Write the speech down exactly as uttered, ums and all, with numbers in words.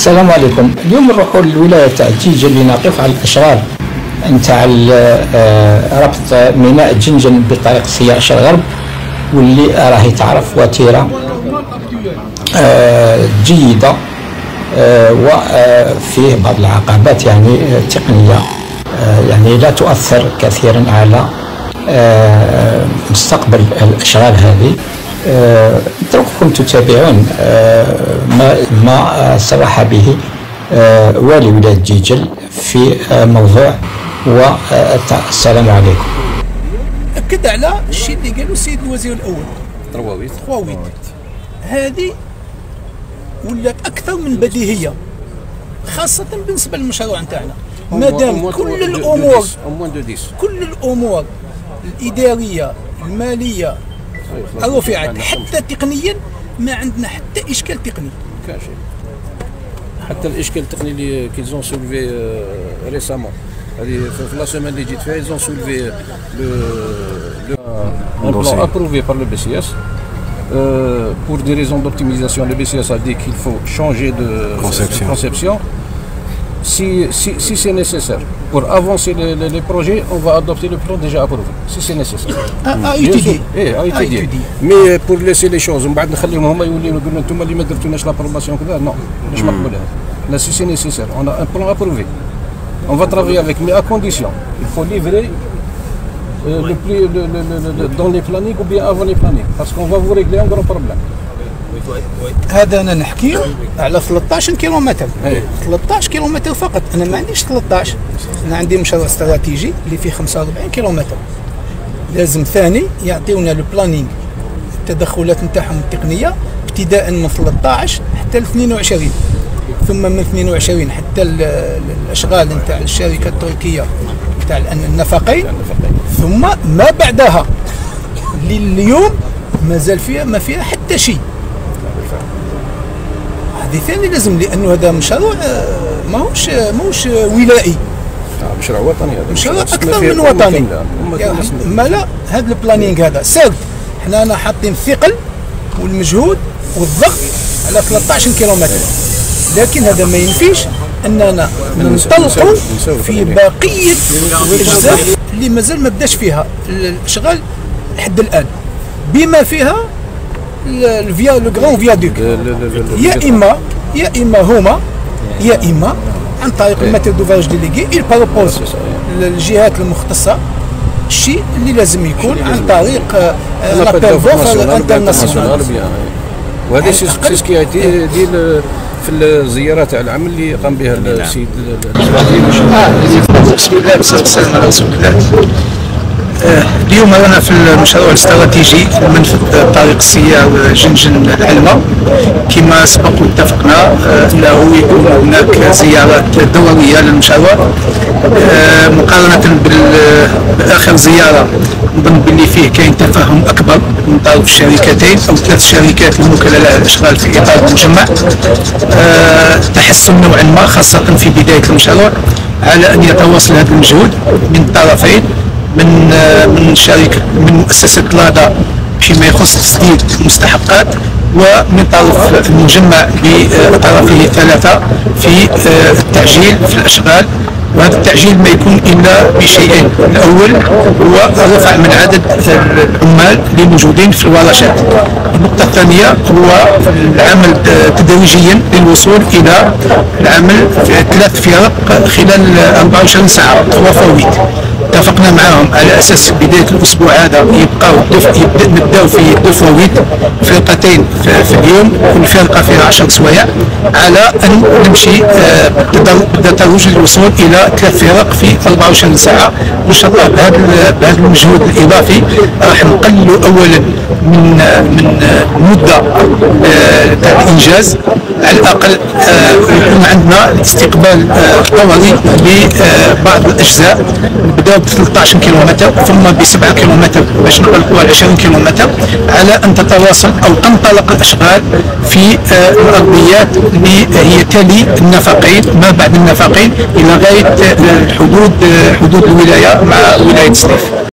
السلام عليكم. اليوم نروحوا للولايه تاع جيجل لنقف على الاشغال نتاع ربط ميناء جنجن بطريق سياح الغرب، واللي راهي تعرف وتيره جيده وفيه بعض العقبات يعني تقنيه يعني لا تؤثر كثيرا على مستقبل الاشغال هذه. نترككم تتابعون ما ما صرح به والي ولاية جيجل في موضوع. والسلام عليكم. أكد على الشيء اللي قاله السيد الوزير الأول ترويت ترويت هذه ولات أكثر من بديهية، خاصة بالنسبة للمشروع نتاعنا. مادام كل الأمور كل الأمور الإدارية المالية رفعت حتى تقنيا، ما عندنا حتى إشكال تقني. حتى الإشكال التقني اللي كيزون سولفي ريسامون هذه في لا سيمين اللي جيت فيها ils ont soulevé le le plan approuvé par le B C S pour des raisons d'optimisation. Le B C S a dit qu'il faut changer de conception, de conception. Si, si, si c'est nécessaire pour avancer les, les, les projets, on va adopter le plan déjà approuvé si c'est nécessaire. À étudier. Eh, à étudier. Mais pour laisser les choses ومن بعد نخليهم هما يوليو يقولوا انتم اللي ما درتوناش لابروباسيون كذا، نو مش مقبول هذا. Là si c'est nécessaire, on a un plan approuvé. On va travailler avec, mais à condition. Il faut livrer euh, le plus le, le, le, le, dans les plannings ou bien avant les plannings, parce qu'on va vous régler un gros problème. هذا انا نحكي على ثلاثة عشر كيلومتر. ثلاثة عشر كيلومتر فقط، انا ما عنديش ثلاثة عشر، انا عندي مشروع استراتيجي اللي فيه خمسة وأربعين كيلومتر. لازم ثاني يعطيونا لو بلانينغ التدخلات نتاعهم التقنيه ابتداء من ثلاثة عشر حتى ل اثنين وعشرين، ثم من اثنين وعشرين حتى الاشغال نتاع الشركه التركيه نتاع النفقين، ثم ما بعدها اللي اليوم مازال فيها ما فيها حتى شيء. هذه ثاني لازم، لانه هذا مشروع ماهوش ماهوش ولائي، مشروع وطني. هذا مشروع اكثر من وطني. ما لا هذا البلانينغ هذا سرد، حنا أنا حاطين الثقل والمجهود والضغط على ثلاثة عشر كيلومتر، لكن هذا ما ينفيش اننا ننطلقوا في بقيه الاجزاء اللي مازال ما بداش فيها الاشغال لحد الان، بما فيها الفيا لو غران فيادوك. يا اما يا اما هما يا اما عن طريق الماتير دوفاج ديليغي il propose للجهات المختصه الشيء اللي لازم يكون عن طريق لابيل دوفر انترناسيونال. وهذا سي سكي دي في الزيارات تاع العمل اللي قام بها السيد. بسم الله والصلاه والسلام على رسول الله. اليوم رانا في المشروع الاستراتيجي منفذ طريق السياح جنجن العلمة. كما سبق واتفقنا انه يكون هناك زيارات دوريه للمشروع مقارنه باخر زياره. نظن باللي فيه كاين تفاهم اكبر من طرف الشركتين او ثلاث شركات الموكله لها الاشغال في اطار المجمع. تحسن نوعا ما خاصه في بدايه المشروع على ان يتواصل هذا المجهود من الطرفين، من من شركه من مؤسسه لادا فيما يخص تسديد المستحقات، ومن طرف المجمع بطرفه الثلاثه في التعجيل في الاشغال. وهذا التعجيل ما يكون الا بشيئين، الاول هو رفع من عدد العمال اللي موجودين في الورشات. النقطه الثانيه هو العمل تدريجيا للوصول الى العمل في ثلاث فرق خلال أربعة وعشرين ساعه وفويت. اتفقنا معهم على اساس بدايه الاسبوع هذا يبقاو نبداو في دفويت فرقتين في اليوم، كل فرقه فيها عشر سوايع، على ان نمشي بالتدرج للوصول الى ثلاث فرق في أربعة وعشرين ساعه. وان شاء الله بهذا بهذا المجهود الاضافي راح نقللوا اولا من من المده تاع الانجاز، على الاقل يكون عندنا استقبال طوري لبعض الاجزاء. نبداو ب ثلاثة عشر كيلومتر ثم ب سبعة كيلومتر باش نطلقوا على عشرين كيلومتر، على ان تتواصل او تنطلق الاشغال في الارضيات اللي هي تلي النفقين ما بعد النفقين الى غايه حدود حدود الولايه مع ولايه سليف.